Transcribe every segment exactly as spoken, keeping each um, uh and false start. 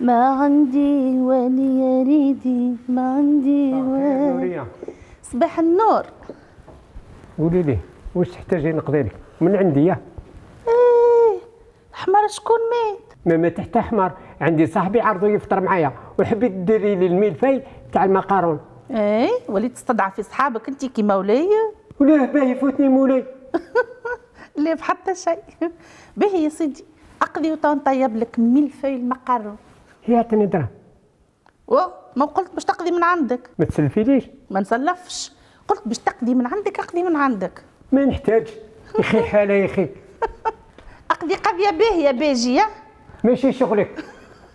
ما عندي ولي يا ريدي، ما عندي ولي. صباح النور. قولي لي واش تحتاجي نقضي لك من عندي؟ ياه ايه الحمار شكون مات؟ ما مات حتى حمار، عندي صاحبي عرضو يفطر معايا وحبيت ديري لي الملفي تاع المقارون. ايه وليت تستضعفي صحابك انت كي مولاي؟ ولا باهي يفوتني مولاي؟ لا بحتى شيء. باهي يا سيدي اقضي وتنطيب لك ملفي المقارون. هي عطيني درهم. واه ما قلت باش تقضي من عندك؟ ما تسلفيليش. ما نسلفش، قلت باش تقضي من عندك اقضي من عندك. ما نحتاج يا اخي حاله يا اخي. اقضي قضيه باهيه باجيه. ماشي شغلك.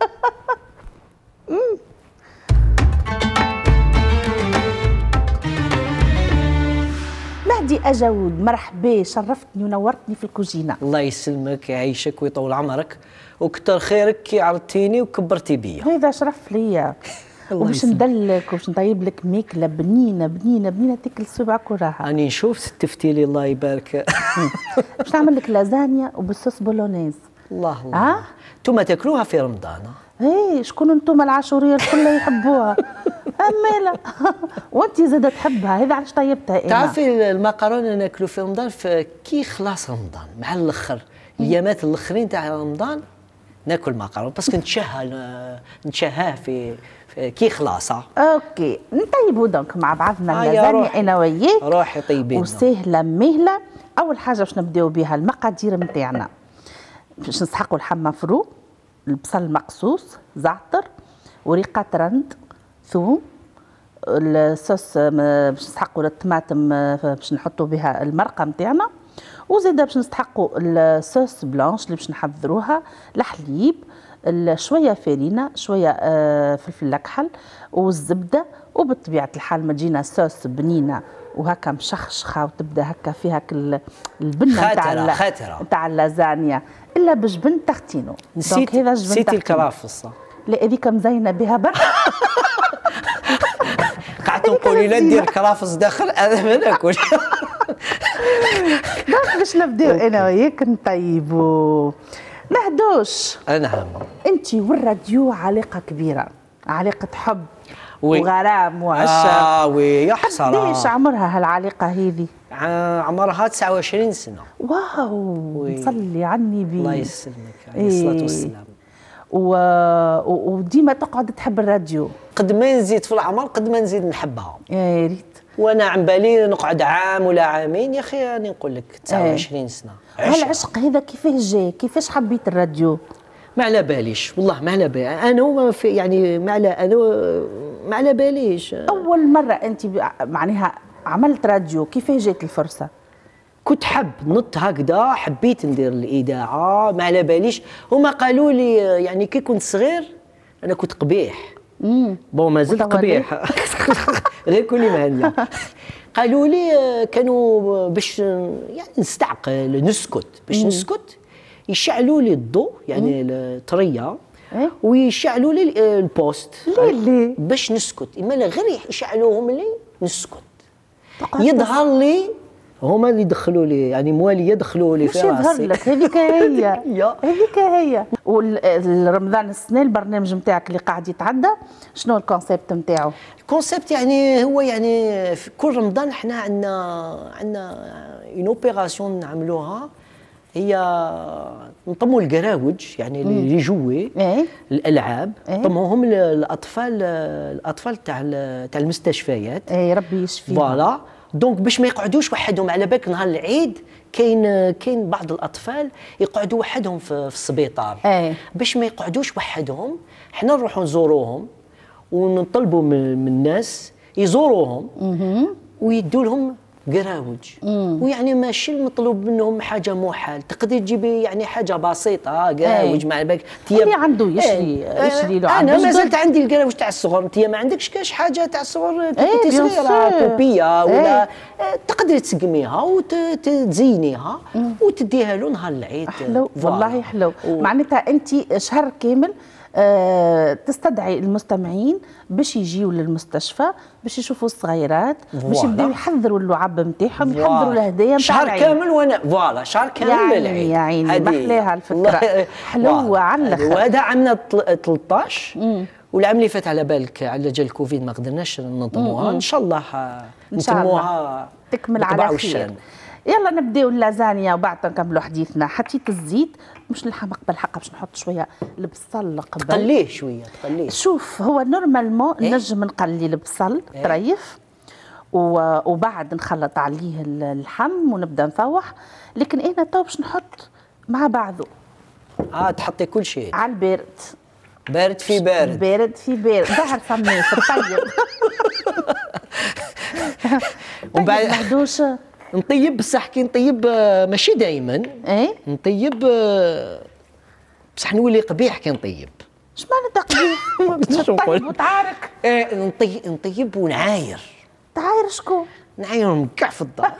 مهدي أجاود مرحبا، شرفتني ونورتني في الكوجينه. الله يسلمك يعيشك ويطول عمرك وكتر خيرك كي عرضتيني وكبرتي بيا. هذا شرف ليا. وباش ندلك وباش نطيب لك ماكله بنينه بنينه بنينه تاكل صبعك وراها. راني نشوف ستفتي لي الله يبارك. باش نعمل لك لازانيا وبالصوص بولونيز. الله الله. ها؟ انتوما تاكلوها في رمضان؟ ايه شكون انتم العاشوريه الكل يحبوها. اما لا وانت زاده تحبها، هذا علاش طيبتها انا. تعرفي المقارونه ناكلو في رمضان في كي خلاص رمضان مع الاخر الايامات الاخرين تاع رمضان ناكل مقارون باسكو نتشهى نتشهاه في, في كي خلاص. اوكي نطيبوا دونك مع بعضنا آه اللازانيا انا وياك. روحي طيبين وسهله مهله. اول حاجه باش نبداو بها المقادير نتاعنا. باش نسحقوا اللحم مفروم، البصل مقصوص، زعتر، وريقه رند، ثوم، الصوص باش نسحقوا الطماطم باش نحطوا بها المرقه نتاعنا، وزيدا باش نسحقوا الصوص بلانش اللي باش نحضروها، الحليب، شويه فارينه، شويه فلفل اكحل والزبده، وبطبيعه الحال ما تجينا صوص بنينه وهكا مشخشخه وتبدا هكا فيها البنه نتاع نتاع اللازانيا الا بجبن تختينو. نسيت هذا جبن نسيتي الكرافس. لا هذيك مزينه بها برك. قعدت نقولي لا ندير كرافس داخل هذا ما ناكل. دونك باش نبداو انا وياك نطيبوا. مهدوش. نعم. انت والراديو علاقه كبيره، علاقه حب وي. وغرام وعشق. اه وي يا حسره. قديش عمرها هالعلاقه هذه؟ عمرها تسعة وعشرين سنه. واو صلي على النبي. الله يسلمك عليه الصلاه والسلام. و... وديما تقعد تحب الراديو. قد ما نزيد في العمر قد ما نزيد نحبها. يا ريت. وانا عم بالي نقعد عام ولا عامين يا اخي راني نقول لك تسعة وعشرين سنه. هالعشق هذا كيفاه جا؟ كيفاش حبيت الراديو؟ ما على باليش والله ما على بالي انا وما في يعني ما على انا ما على باليش. اول مره انت معناها عملت راديو كيفاه جات الفرصه؟ كنت حب نط هكذا، حبيت ندير الاذاعه ما على باليش. هما قالوا لي يعني كي كنت صغير انا كنت قبيح. امم بون ما زلت قبيح. غير كوني مهنيه. قالوا لي كانوا باش يعني نستعقل نسكت باش مم. نسكت يشعلوا لي الضوء يعني الطريه إيه؟ ويشعلوا لي البوست ليه ليه باش نسكت. اما غير يشعلوهم لي نسكت يظهر لي هما اللي دخلوا لي يعني مواليه دخلوا لي في راسي. يظهر لك هذيك هي هذيك هي. ورمضان السنه البرنامج نتاعك اللي قاعد يتعدى شنو الكونسيبت نتاعو؟ الكونسيبت يعني هو يعني في كل رمضان احنا عندنا عندنا اون اوبيراسيون نعملوها هي نطموا القراوج يعني اللي جوي إيه؟ الالعاب نطموهم إيه؟ الاطفال الاطفال تاع تاع المستشفيات. اي ربي يشفيهم. فوالا دونك باش ما يقعدوش وحدهم على بالك نهار العيد كاين كاين بعض الاطفال يقعدوا وحدهم في, في السبيطار. أي. باش ما يقعدوش وحدهم حنا نروحوا نزوروهم ونطلبوا من, من الناس يزوروهم ويدوا لهم قراوج. ويعني ماشي المطلوب منهم حاجه محال، تقدر تجيبي يعني حاجه بسيطه قراوج مع بالك اللي عنده يشري يشري له. انا ما زلت عندي القراوج تاع الصغر، انت ما عندكش كاش حاجه تاع الصغر كنتي صغيره كوبيه ولا ايه. تقدري تسقميها وتزينيها وتديها له نهار العيد. حلو والله حلو. و... معناتها انت شهر كامل آه تستدعي المستمعين باش يجيوا للمستشفى باش يشوفوا الصغيرات باش يبداو يحضروا اللعب نتاعهم يحضروا الهدايا نتاع شهر كامل وانا فوالا شهر كامل يا عيني يا عيني محلاها الفكره حلوه على الاخر. وهذا عامنا ثلاثطاش والعام اللي فات على بالك على جال الكوفيد ما قدرناش ننظموها، ان شاء الله نتموها تكمل على خير. يلا نبداو اللازانيا وبعد نكملوا حديثنا. حطيت الزيت مش اللحم قبل حقه باش نحط شويه البصل قبل تقليه شويه تقليه. شوف هو نورمالمون إيه؟ نجم نقلي البصل إيه؟ طريف وبعد نخلط عليه اللحم ونبدا نفوح، لكن انا تو باش نحط مع بعضه. اه تحطي كل شيء على البارد بارد في بارد بارد في بارد ظهر صنيف طيب. ومن بعد مهدوش نطيب بصح كي نطيب ماشي دائما ايه نطيب بصح نولي قبيح كي نطيب. اش معنى تقبيح؟ طيب وتعارك؟ ايه نطيب نطيب ونعاير. تعاير شكون؟ نعايرهم كاع في الدار.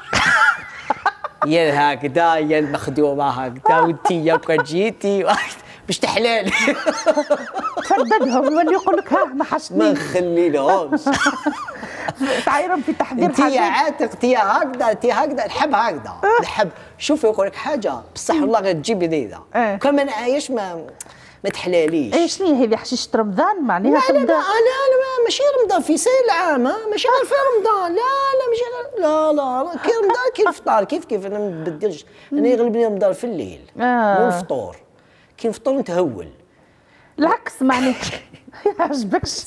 يا هكذا يا المخدومه هكذا وانت يا كون جيتي باش تحلالي. تفددهم يولي يقول لك ها ما حشتني ما نخلي لهمش. تعايرهم في تحضير حاجات. انت يا عاتق انت هكذا انت هكذا نحب هكذا نحب. شوف يقول لك حاجه بصح والله غير تجيب هذيذا كان ما نعايش ما ما تحلاليش. اي شنو هذه حشيشه رمضان معناها؟ لا لا لا لا ماشي رمضان في سائر العام ماشي غير في رمضان. لا لا ماشي لا لا كي رمضان كي الفطار كيف كيف انا ما نبدلش. انا يغلبني رمضان في الليل مو الفطور. كي نفطر نتهول العكس معناها يعجبكش.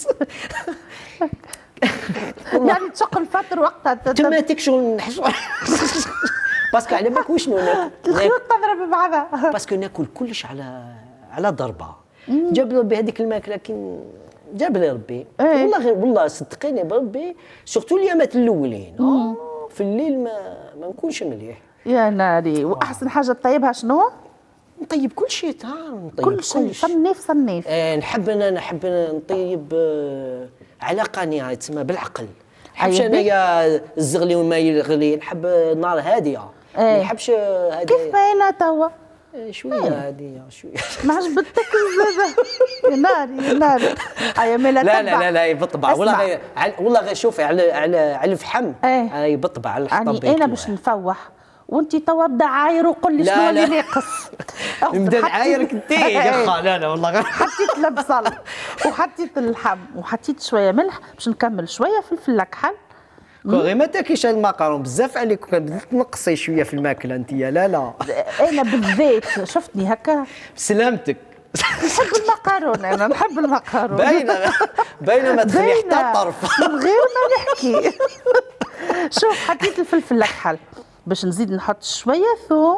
يعني تشق الفطر وقتها تماتيك شغل نحس. باسكو على بالك وشنو ناكل؟ الخيوط تضرب بعضها. باسكو ناكل كلش على على ضربه. جاب لي ربي هذيك الماكله كي جاب لي ربي ايه؟ والله غير والله صدقيني بربي سورتو الايامات الاولين آه في الليل ما ما نكونش مليح. يا ناري. واحسن حاجه تطيبها شنو؟ نطيب كل شيء ها نطيب كل شيء صنيف صنيف. آه نحب انا نحب نطيب آه على قناعه تسمى بالعقل. نحبش انايا الزغلي والماء يغلي نحب نار هاديه. ما نحبش هاديه كيف باينه توا شويه هاديه شويه. ما عجبتك الزبده؟ يا ناري يا ناري. ايا ملا لا لا لا لا بالطبع والله غير والله غير شوفي على على على الفحم اي بالطبع على الحطب. يعني انا باش نفوح وانت توا ابدا عاير وقول لي شنو اللي ناقص. نبدا نعايرك انت يا خا. لا لا والله غير حطيت البصل وحطيت اللحم وحطيت شويه ملح باش نكمل شويه فلفل كحل. غير ما تاكليش الماكارون بزاف عليك بديت تنقصي شويه في الماكله انت. لا لا انا بالذات شفتني هكا بسلامتك. نحب الماكارون انا نحب الماكارون. باينه باينه ما تخلي حتى طرف من غير ما نحكي. شوف حطيت الفلفل الكحل باش نزيد نحط شويه ثوم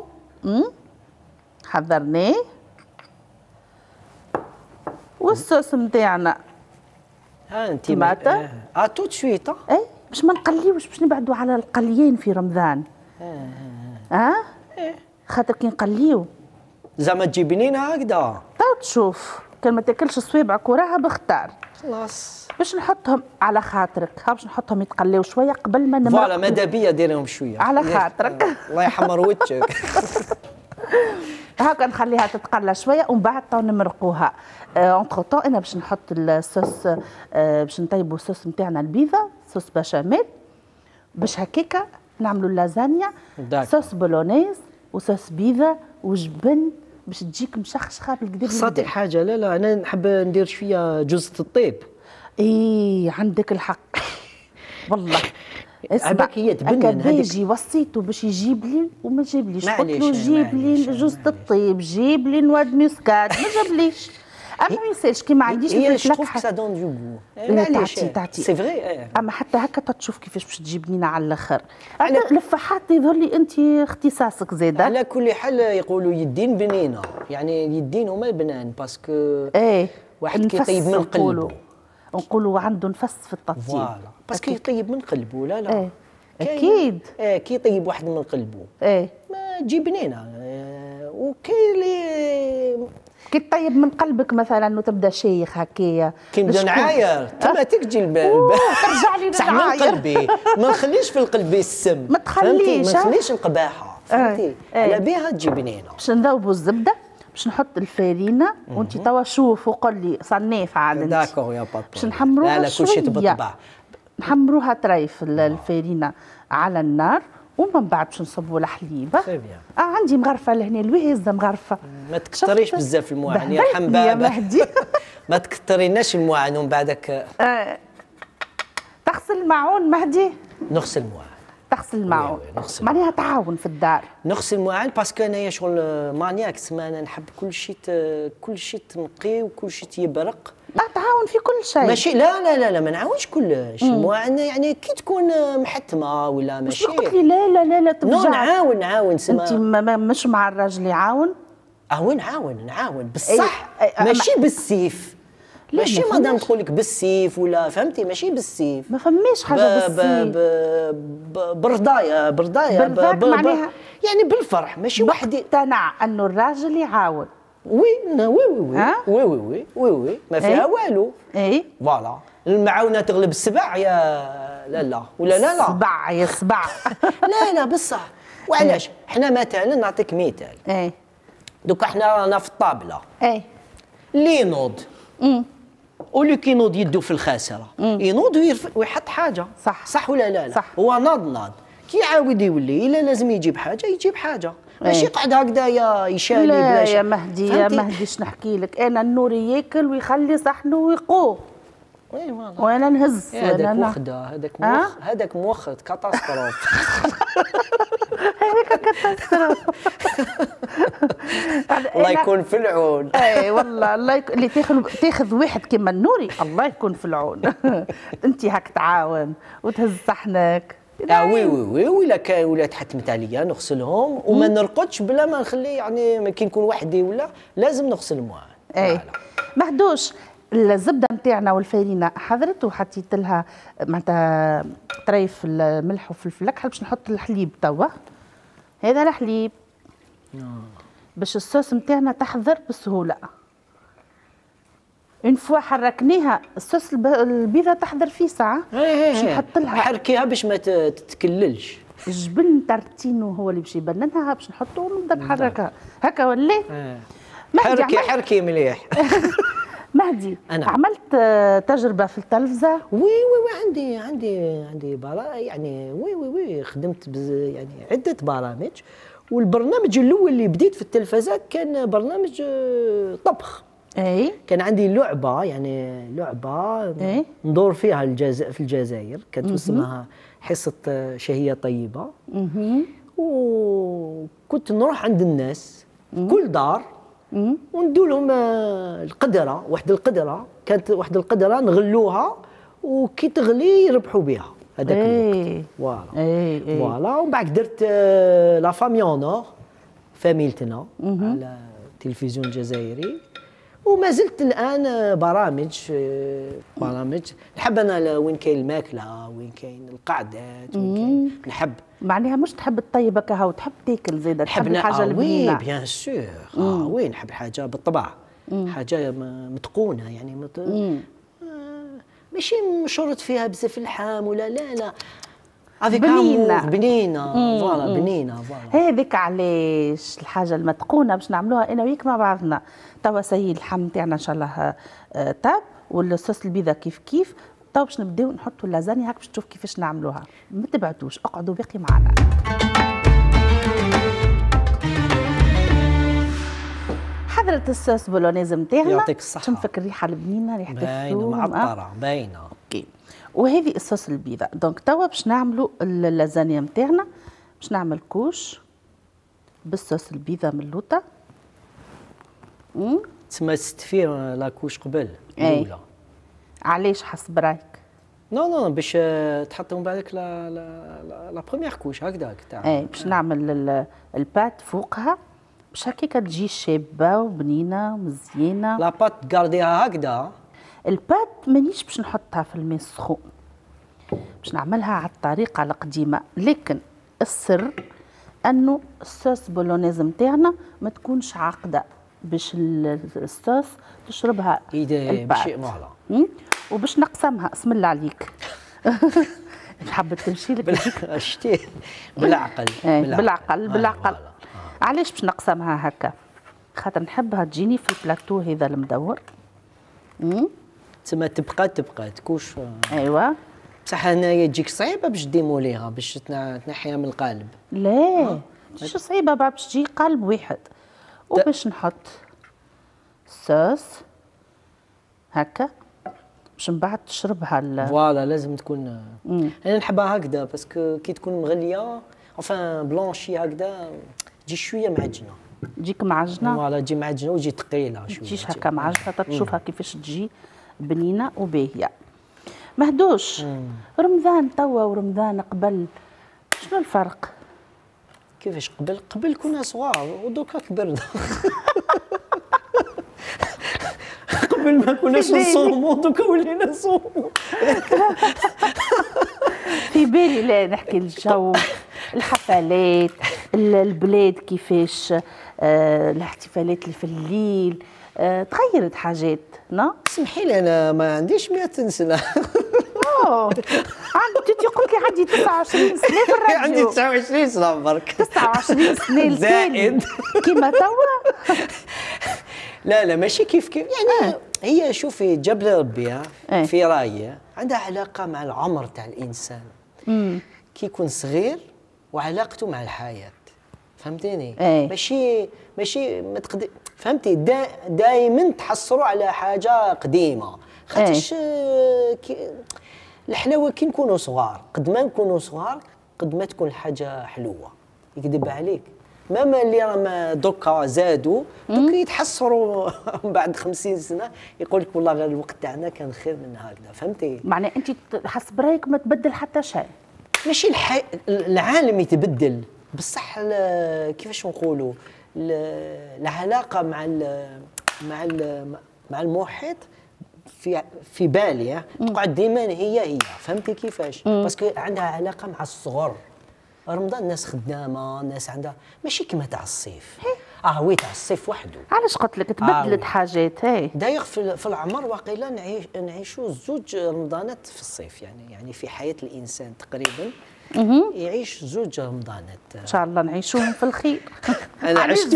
حضرناه والصوص نتاعنا ها انت طماطم اه تو سويت اي باش ما نقليوش باش نبعدوا على القليين في رمضان. اه اه خاطر كي نقليو زعما تجي بنينه هكذا تو تشوف كان ما تاكلش صوابعك وراها بختار خلاص باش نحطهم على خاطرك. ها باش نحطهم يتقليو شويه قبل ما نمرق. فوالا ماذا بيا ديرهم شويه على خاطرك. الله يحمر وجهك. هاكا نخليها تتقلى شويه ومن بعد تو نمرقوها. اونتر طون انا باش نحط الصوص آه باش نطيبوا الصوص نتاعنا البيضه صوص بشاميل باش هكاكا نعملوا اللازانيا صوص بولونيز وصوص بيضه وجبن باش تجيك مشخشخه بالكدا. خصاتي حاجه لا لا انا نحب ندير شويه جوزة الطيب. اي عندك الحق والله. اسمع هي تبنن هذيك وصيته باش يجيب لي وما جابليش. قلت له جيب لي جوزة الطيب جيب لي نواد مسكات ما جابليش. اما ما يسالش كي ما عنديش الفلفل الاحمر سا دون دو غو. تعطي تعطي سي فري. اما حتى هكا تشوف كيفاش باش تجيب لينا على الاخر. على لفحات يظهر لي انت اختصاصك زاده. على كل حال يقولوا يدين بنينه يعني اليدين هما البنان باسكو ايه واحد كيطيب من قلبه نقولوا عنده نفس في التطيب. فوالا باسكو يطيب من قلبه. لا لا ايه اكيد. ايه كي يطيب واحد من قلبه ايه ما تجي بنينه. إيه وكاين اللي كي تطيب من قلبك مثلا وتبدا شيخ هكايا كي نبدا نعاير تما تجي البال ترجع لي صح من قلبي ما نخليش في القلب السم ما تخليش ما نخليش القباحه فهمتي. على بها تجي بنينه. باش نذوبوا الزبده باش نحط الفارينه وانت توا شوف وقول لي صنيف عاد انت. داكور يا بابا. باش نحمروها لا لا كل شيء بالطبع. نحمروها طريف الفارينه على النار ومن بعد باش نصبوا الحليب. اه عندي مغرفه لهنا الوهزه مغرفه. ما تكتريش بزاف المواعن يرحم بابا يا مهدي. ما تكتريناش المواعن ومن بعدك آه. تغسل الماعون مهدي. نغسل المواعن. تغسل الماعون معناها تعاون في الدار. نغسل المواعن باسكو انايا شغل مانياك تسمى انا نحب كل شيء كل شيء تنقي وكل شيء يبرق. لا تعاون في كل شيء. ماشي لا لا لا لا ما نعاونش كلش. المواعن يعني كي تكون محتمه ولا ماشي. قلت لي لا لا لا لا تفجع. نعاون نعاون سما. انت مش مع الراجل يعاون؟ اه نعاون نعاون بصح ماشي بالسيف. ماشي مادام تقول لك بالسيف ولا فهمتي ماشي بالسيف. ما فماش حاجه بالسيف. برضايه برضايه معناها يعني بالفرح ماشي واحد يقتنع انه الراجل يعاون. وي وي وي وي وي وي وي وي ما فيها والو. اي فوالا المعاونه تغلب السبع يا لا لا ولا لا لا سبع يا سبع. لا لا بصح وعلاش حنا مثلا نعطيك مثال. اي دوك حنا رانا في الطابله. اي اللي ينوض ولو كي ينوض يدو في الخاسره ينوض ويحط حاجه. صح صح ولا لا لا صح. هو ناض ناض كي يعاود يولي الا لازم يجيب حاجه يجيب حاجه ماشي يقعد هكذا يشالي بلاش. لا يا مهدي يا مهدي اش نحكي لك انا النوري ياكل ويخلي صحنه ويقوم وانا نهز. هذاك وخده هذاك مخ هذاك مخ كاتاستروف. هذاك كاتاستروف. الله يكون في العون. اي والله الله يكون اللي تاخذ تاخذ واحد كيما النوري الله يكون في العون. انت هاك تعاون وتهز صحنك. اه وي وي وي ولا كان ولا تحتمت عليا نغسلهم وما نرقدش بلا ما نخلي يعني ما كي نكون وحدي ولا لازم نغسل المواعن. اي مهدوش الزبده نتاعنا والفارينه حضرت وحطيت لها معناتها طريف الملح وفلفل اكحل باش نحط الحليب توا. هذا الحليب باش الصوص نتاعنا تحضر بسهوله. اون فوا حركناها الصوص البيضه تحضر فيه ساعه. باش نحط لها حركيها باش ما تتكللش. الجبن ترتينو هو اللي باش يبننها باش نحطه ونبدا نحركها هكا ولا. حركي حركي مليح. مهدي أنا. عملت تجربه في التلفزه. وي وي وي عندي عندي عندي برا يعني وي وي وي خدمت بز يعني عده برامج والبرنامج الاول اللي بديت في التلفزه كان برنامج طبخ. اي كان عندي لعبه يعني لعبه أي؟ ندور فيها الجزائر في الجزائر كانت اسمها حصه شهيه طيبه. وكنت نروح عند الناس كل دار وندوا لهم القدره واحد القدره كانت واحد القدره نغلوها وكي تغلي يربحوا بها هذاك الوقت. فوالا فوالا ومن بعد درت لا فامي اونور فاميلتنا على التلفزيون الجزائري وما زلت الان برامج برامج نحب انا وين كاين الماكله وين كاين القعدات وين كاين نحب معناها مش تحب الطيبه كهو تحب تاكل زيد تحب الحاجه آه البنينه. وي بيان سور اه وي نحب حاجه بالطبع مم. حاجه متقونه يعني مت... آه ماشي مشرط فيها بزاف اللحام ولا لا لا بنينه بنينه فوالا بنينه فوالا. هذيك علاش الحاجه المتقونه باش نعملوها انا وياك مع بعضنا. توا سي اللحم تاعنا ان شاء الله تاب والصوص البيضه كيف كيف. تو باش نبداو نحطوا اللازانيا هاك باش تشوف كيفاش نعملوها. ما تبعدوش اقعدوا باقي معنا. حضرت الصوص بولونيز نتاعنا يعطيك الصحه. تنفك الريحه البنينه ريحه الثوم باينه معطره باينه. اوكي وهذه الصوص البيضه. دونك توا باش نعملوا اللازانيا نتاعنا. باش نعمل كوش بالصوص البيضه ملوطه. تسمى ستفير لاكوش قبل الاولى. علاش حسب رايك؟ نو نو باش تحطهم بعدك لا لا لا بروميير كوش هكذاك تاع. اي باش نعمل البات فوقها باش هكاك تجي شابه وبنينه ومزيانه. لا بات تقارديها هكذا. البات مانيش باش نحطها في الماء السخون باش نعملها على الطريقه القديمه. لكن السر انه الصوص بولونيز نتاعنا ما تكونش عاقده باش الصوص تشربها البات فوالا. وباش نقسمها اسم الله عليك. حبت تمشي لك شتي بالعقل بالعقل بالعقل. علاش باش نقسمها هكا؟ خاطر نحبها تجيني في البلاتو هذا المدور. امم تسمى تبقى تبقى تكوش. ايوا بصح هنايا تجيك صعيبه باش ديموليها باش تنحيها من القالب. لا مش صعيبه بقى باش تجي قالب واحد وباش نحط صوص هكا باش من بعد تشربها. فوالا لازم تكون مم. انا نحبها هكذا باسكو كي تكون مغليه انفان بلونشي هكذا تجي شويه معجنه. تجيك معجنه. فوالا تجي معجنه وتجي ثقيله شويه. تجيش هكا معجنه تشوفها كيفاش تجي بنينه وباهيه. مهدوش مم. رمضان توا ورمضان قبل شنو الفرق؟ كيفاش قبل؟ قبل كنا صغار ودوكا كبرنا. قبل ما كناش نصوموا دوكا ولينا نصوموا. في بالي لا نحكي الجو الحفلات البلاد كيفاش آه الاحتفالات اللي في الليل آه تغيرت حاجات. نا سمحي لي انا ما عنديش مئة سنه. اوه عندي قلت لي عندي تسعة وعشرين سنه في الراديو. عندي تسعة وعشرين سنه برك. تسعة وعشرين سنه زائد كيما توا. لا لا ماشي كيف كيف يعني. آه. هي شوفي جاب لي ربي آه. في رايي عندها علاقه مع العمر تاع الانسان. امم كي يكون صغير وعلاقته مع الحياه فهمتيني. آه. ماشي ماشي ما تقدر فهمتي دا دائما تحصروا على حاجه قديمه خاطرش آه. الحلاوه كي نكونوا صغار قد ما نكونوا صغار قد ما تكون الحاجه حلوه يكذب عليك. ماما اللي راهم دوكا زادوا دوكا يتحسروا بعد خمسين سنه يقول لك والله غير الوقت تاعنا كان خير من هكذا فهمتي. معناه انت حسب رايك ما تبدل حتى شيء. ماشي الحي... العالم يتبدل بصح كيفاش نقولوا العلاقه مع ال... مع ال... مع المحيط في في بالي تقعد ديما هي هي فهمتي كيفاش. باسكو عندها علاقه مع الصغر. رمضان الناس خدامه الناس عندها ماشي كيما تاع الصيف. اه وي تاع الصيف وحده. علاش قلت لك تبدلت آه حاجات هاي. داير في, في العمر واقيلا نعيش نعيشوا زوج رمضانات في الصيف يعني يعني في حياه الانسان تقريبا يعيش زوج رمضانات. ان شاء الله نعيشوهم في الخير. انا عشت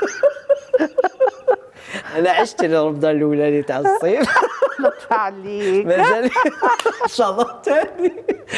انا عشت رمضان الاولاني تاع الصيف. لطف عليك. مازال ان شاء الله الثاني.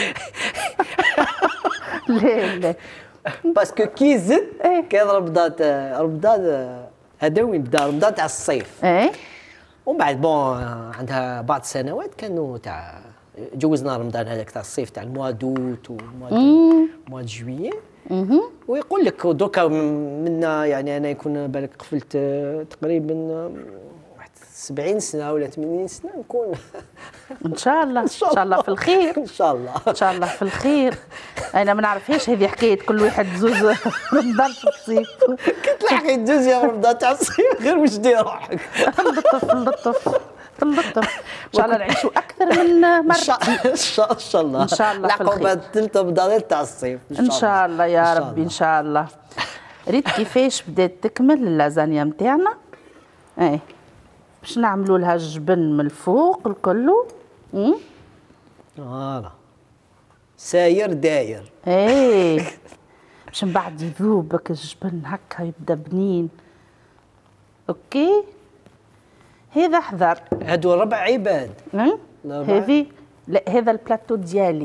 لا لا باسكو كي زد كان رمضان رمضان هذا وين بدا رمضان تاع الصيف. ايه ومن بعد بون عندها بعض السنوات كانوا تاع جوزنا رمضان هذاك تاع الصيف تاع الموا دوت وموا موا جويي. ويقول لك دوكا منا يعني انا يكون بالك قفلت تقريبا واحد سبعين سنه ولا ثمانين سنه نكون ان شاء الله ان شاء الله في الخير. ان شاء الله ان شاء الله في الخير. انا ما نعرفهاش هذه حكايه كل واحد زوز رمضان في الصيف. كي تلحقي تجوز يا رمضان تاع الصيف غير واش دير روحك. اللطف اللطف اللطف. ان شاء الله نعيشوا اكثر من مره. ان شاء الله ان شاء الله في الخير. العقبه ثلاثه رمضان تاع الصيف ان شاء الله يا ربي ان شاء الله. ريت كيفاش بدات تكمل اللازانيا نتاعنا. ايه باش نعملوا لها الجبن من الفوق الكل. امم فوالا ساير داير. ايه باش من بعد يذوبك الجبن هكا يبدا بنين. اوكي هذا حذر. هادو ربع عباد. هذه لا هذا البلاتو ديالي.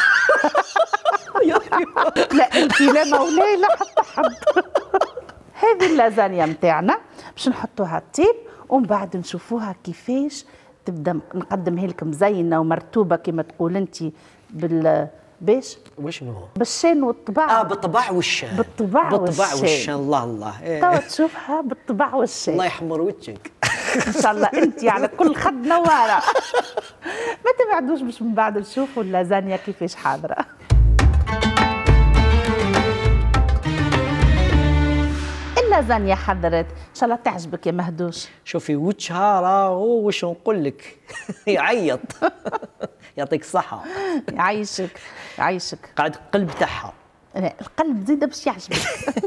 لا انت لا مولاي لا حتى حد. هذه اللازانيا نتاعنا باش نحطوها طيب ومن بعد نشوفوها كيفاش تبدا نقدمها لك مزينه ومرتوبه كما تقول انت بال باش وشنو بالشان والطباع. اه بالطباع والشان. بالطباع بالطباع والشان. الله الله إيه. توا تشوفها بالطباع والشان. الله يحمر وجهك. ان شاء الله انت على كل خد نواره. ما تبعدوش باش من بعد نشوفوا اللازانيا كيفاش حاضره. اللازانيا حضرت ان شاء الله تعجبك يا مهدوش. شوفي وجهها راهو واش نقول لك يعيط. يعطيك الصحه. يعيشك يعيشك. قاعد القلب تاعها. لا القلب زيد باش يعجبك.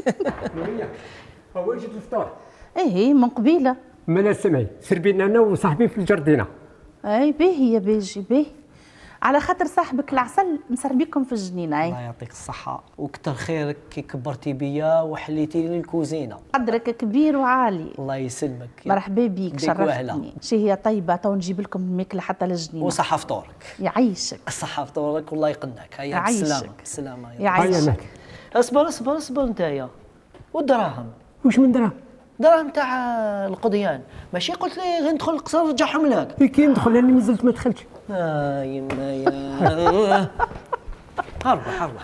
هو جيت الفطور. ايه من قبيله. مالا سمعي سربينا انا وصاحبي في الجردينه. اي باهي يا باجي باهي. على خاطر صاحبك العسل مسربيكم في الجنينه. الله يعطيك الصحه وكثر خيرك كي كبرتي بيا وحليتي لي الكوزينه. قدرك كبير وعالي. الله يسلمك. مرحبا بيك، شرفتني. شي هي طيبه تو نجيب لكم الماكله حتى للجنينه. وصحه فطورك. يعيشك. الصحه فطورك والله يقنعك. هيا بالسلامه بالسلامه. يعيشك. اصبر اصبر اصبر نتايا. والدراهم واش من دراهم؟ دراهم تاع القضيان، ماشي قلت لي غير ندخل القصر نرجعهم لك. كي ندخل انا مازلت ما دخلتش. اه يما يا هربا هربا.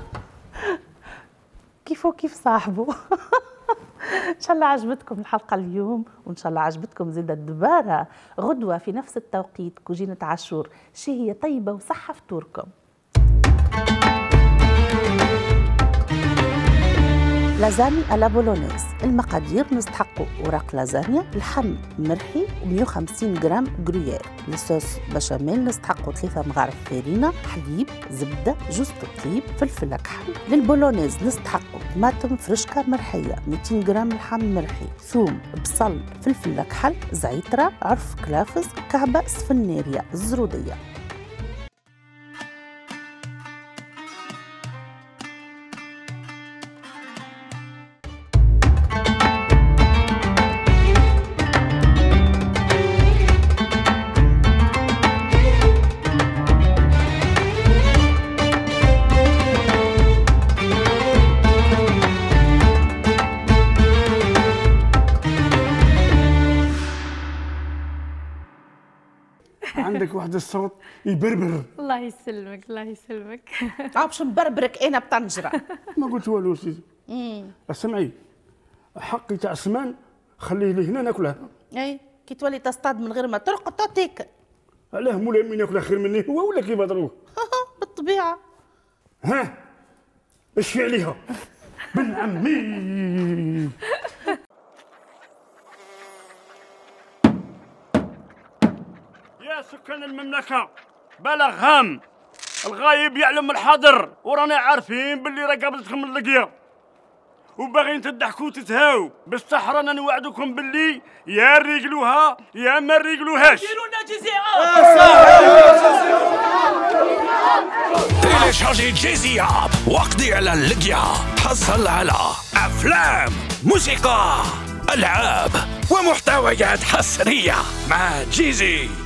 كيفو كيف صاحبه. ان شاء الله عجبتكم الحلقه اليوم، وان شاء الله عجبتكم زيد الدباره. غدوه في نفس التوقيت كوجينة عاشور، شي هي طيبه وصحه فطوركم. لازاني ألا بولونيز. المقادير: نستحقوا وراق لازانيا، لحم مرحي ومئة وخمسين غرام غرويير. للصوص بشاميل نستحقوا ثلاثة مغارف فارينة، حليب، زبدة، جوز الطيب، فلفل أكحل. للبولونيز نستحقوا طماطم فرشكة مرحية، مئتين غرام لحم مرحي، ثوم، بصل، فلفل أكحل، زعترة، عرف كلافز، كعبة سفنارية الزرودية. عندك واحد الصوت يبربر. الله يسلمك الله يسلمك. اه باش نبربرك انا بطنجره. ما قلت والو سيدي. اسمعي، حقي تاع السمان خليه لي هنا ناكلها. اي كي تولي تصطاد من غير ما ترقد تاكل. علاه مولاي مين ياكل خير مني هو ولا كيف هضروه؟ بالطبيعه. ها اشفي عليها بن عمي. يا سكان المملكة بلغ هام، الغايب يعلم الحاضر، ورانا عارفين باللي رقبتكم اللقية وباغيين تضحكوا وتتهاو، بصح رانا نوعدكم باللي يا ريقلوها يا ما ريقلوهاش. ديرونا جزيئة. تيليشارجي جيزي اب واقضي على اللقية. حصل على أفلام، موسيقى، ألعاب ومحتويات حصرية مع جيزي.